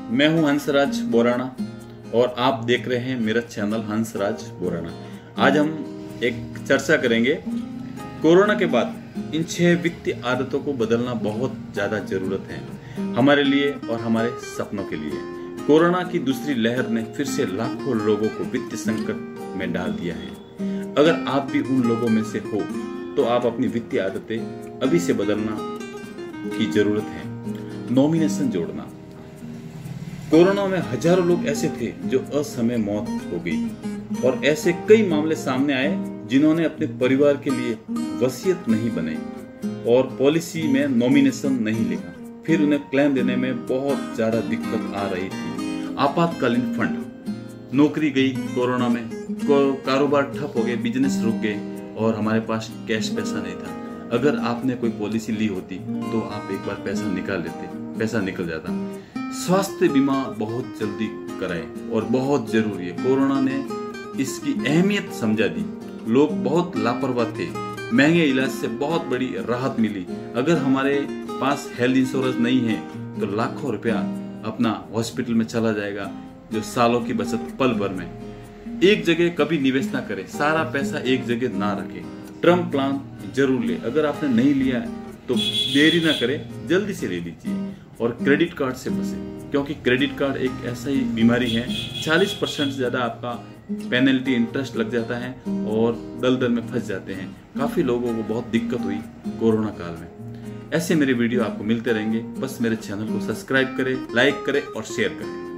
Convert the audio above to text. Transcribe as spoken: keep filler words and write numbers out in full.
मैं हूं हंसराज बोराना और आप देख रहे हैं मेरा चैनल हंसराज बोराना। आज हम एक चर्चा करेंगे कोरोना के बाद इन छह वित्तीय आदतों को बदलना बहुत ज्यादा जरूरत है हमारे लिए और हमारे सपनों के लिए। कोरोना की दूसरी लहर ने फिर से लाखों लोगों को वित्तीय संकट में डाल दिया है। अगर आप भी उन लोगों में से हो तो आप अपनी वित्तीय आदतें अभी से बदलना की जरूरत है। नॉमिनेशन जोड़ना। कोरोना में हजारों लोग ऐसे थे जो असमय मौत हो गई और ऐसे कई मामले सामने आए जिन्होंने अपने परिवार के लिए वसीयत नहीं बनाई और पॉलिसी में नॉमिनेशन नहीं लिखा। फिर उन्हें क्लेम देने में बहुत ज्यादा दिक्कत आ रही थी। आपातकालीन फंड, नौकरी गई कोरोना में, कारोबार ठप हो गए, बिजनेस रुक गए और हमारे पास कैश पैसा नहीं था। अगर आपने कोई पॉलिसी ली होती तो आप एक बार पैसा निकाल लेते, पैसा निकल जाता। स्वास्थ्य बीमा बहुत जल्दी कराए और बहुत जरूरी है। कोरोना ने इसकी अहमियत समझा दी। लोग बहुत लापरवाह थे, महंगे इलाज से बहुत बड़ी राहत मिली। अगर हमारे पास हेल्थ इंश्योरेंस नहीं है तो लाखों रुपया अपना हॉस्पिटल में चला जाएगा, जो सालों की बचत पल भर में। एक जगह कभी निवेश ना करें, सारा पैसा एक जगह ना रखें। टर्म प्लान जरूर ले, अगर आपने नहीं लिया है तो देरी ना करें, जल्दी से ले लीजिए। और क्रेडिट कार्ड से बचें, क्योंकि क्रेडिट कार्ड एक ऐसा ही बीमारी है, चालीस परसेंट से ज्यादा आपका पेनल्टी इंटरेस्ट लग जाता है और दलदल में फंस जाते हैं। काफी लोगों को बहुत दिक्कत हुई कोरोना काल में। ऐसे मेरे वीडियो आपको मिलते रहेंगे, बस मेरे चैनल को सब्सक्राइब करें, लाइक करें और शेयर करें।